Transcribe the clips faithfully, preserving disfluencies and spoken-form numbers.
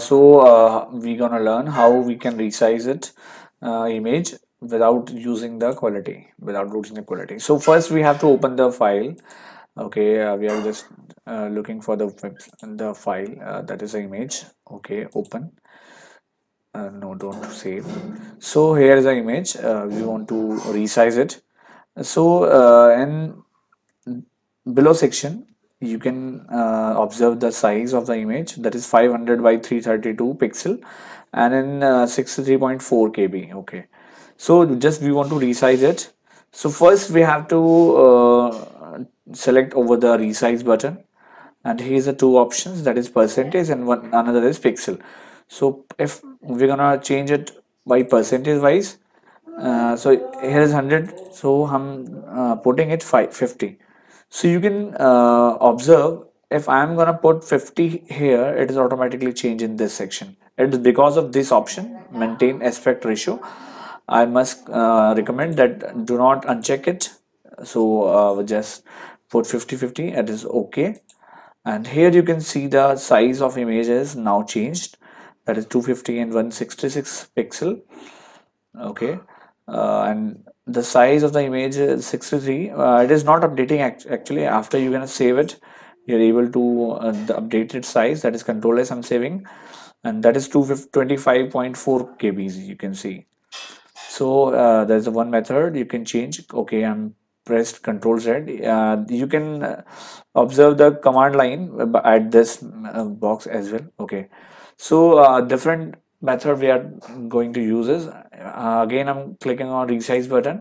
so uh, we're gonna learn how we can resize it uh, image without using the quality, without losing the quality. So first we have to open the file. Okay, uh, we are just uh, looking for the the file uh, that is the image. Okay, open. Uh, no, don't save. So here is the image. Uh, we want to resize it. So uh, in below section you can uh, observe the size of the image, that is five hundred by three thirty-two pixel, and in uh, sixty-three point four K B. Okay, so just we want to resize it. So first we have to uh, select over the resize button, and here's the two options, that is percentage and one another is pixel. So if we're gonna change it by percentage wise, uh, so here is one hundred, so I'm uh, putting it five fifty. So you can uh, observe, if I'm gonna put fifty here, it is automatically changed in this section. It is because of this option, maintain aspect ratio. I must uh, recommend that do not uncheck it. So uh, just put fifty fifty, it is okay. And here you can see the size of image is now changed, that is two fifty and one sixty-six pixel. Okay, uh, and the size of the image is sixty-three. Uh, it is not updating act actually. After you're gonna save it, you're able to uh, the updated size, that is control S I'm saving, and that is two twenty-five point four K Bs, you can see. So uh, there's a one method you can change. Okay, I'm pressed control Z. Uh, you can uh, observe the command line at this uh, box as well. Okay, so uh, different method we are going to use is, uh, again I'm clicking on resize button.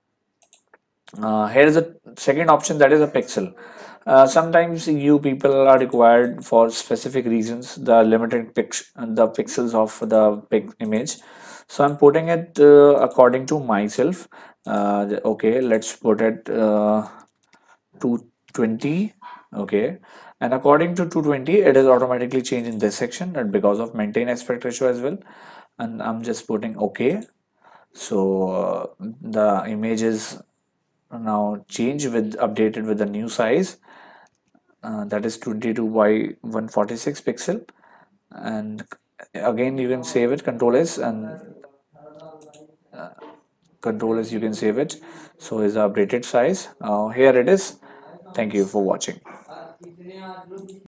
Uh, here is a second option, that is a pixel. Uh, sometimes you people are required for specific reasons the limited pix the pixels of the pic image. So I'm putting it uh, according to myself. Uh, okay, let's put it uh, two twenty. Okay, and according to two twenty, it is automatically changed in this section, and because of maintain aspect ratio as well. And I'm just putting okay. So uh, the image is now change with updated with the new size, uh, that is twenty-two by one forty-six pixel, and again you can save it, control S, and uh, control S you can save it. So is the updated size, uh, here it is. Thank you for watching.